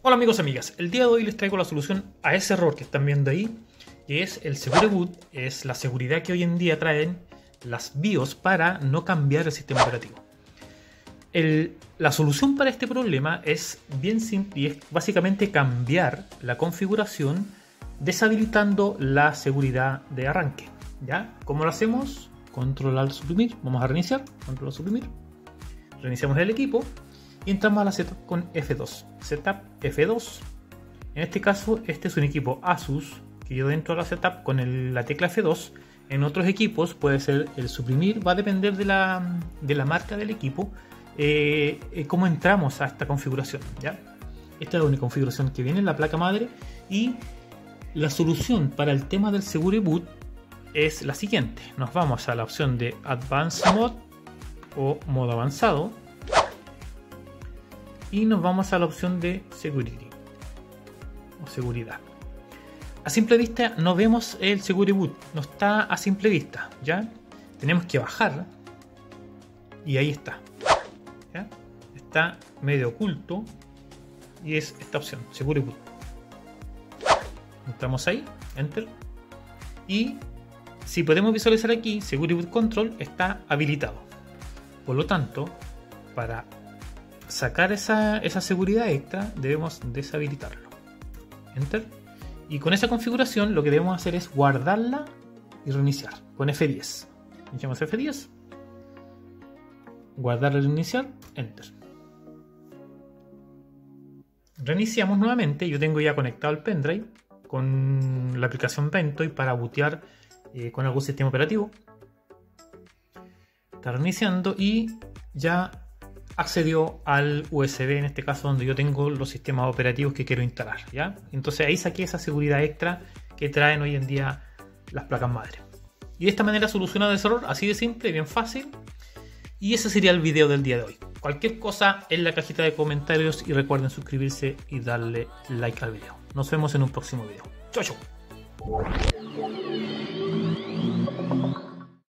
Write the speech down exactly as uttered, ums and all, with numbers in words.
Hola amigos y amigas, el día de hoy les traigo la solución a ese error que están viendo ahí, que es el Secure Boot, es la seguridad que hoy en día traen las BIOS para no cambiar el sistema operativo. El, la solución para este problema es bien simple y es básicamente cambiar la configuración deshabilitando la seguridad de arranque. ¿Ya? ¿Cómo lo hacemos? Control Alt suprimir, vamos a reiniciar, Control Alt suprimir, reiniciamos el equipo y entramos a la setup con F dos, setup F dos. En este caso este es un equipo Asus que yo dentro de la setup con el, la tecla F dos. En otros equipos puede ser el suprimir, va a depender de la, de la marca del equipo, eh, eh, cómo entramos a esta configuración. ¿Ya? Esta es una configuración que viene en la placa madre y la solución para el tema del Secure Boot es la siguiente. Nos vamos a la opción de Advanced Mode o modo avanzado y nos vamos a la opción de Security o seguridad. A simple vista no vemos el Secure Boot, no está a simple vista, ¿ya? Tenemos que bajar y ahí está, ¿ya? Está medio oculto y es esta opción, Secure Boot. Entramos ahí, Enter, y si podemos visualizar aquí, Secure Boot Control está habilitado. Por lo tanto, para sacar esa, esa seguridad extra debemos deshabilitarlo. Enter. Y con esa configuración lo que debemos hacer es guardarla y reiniciar con F diez. Iniciamos F diez. Guardar y reiniciar. Enter. Reiniciamos nuevamente. Yo tengo ya conectado el pendrive con la aplicación Ventoy para bootear eh, con algún sistema operativo. Está reiniciando y ya accedió al U S B, en este caso donde yo tengo los sistemas operativos que quiero instalar, ¿ya? Entonces ahí saqué esa seguridad extra que traen hoy en día las placas madre. Y de esta manera solucionado ese error, así de simple, bien fácil. Y ese sería el video del día de hoy. Cualquier cosa en la cajita de comentarios y recuerden suscribirse y darle like al video. Nos vemos en un próximo video. Chau, chau.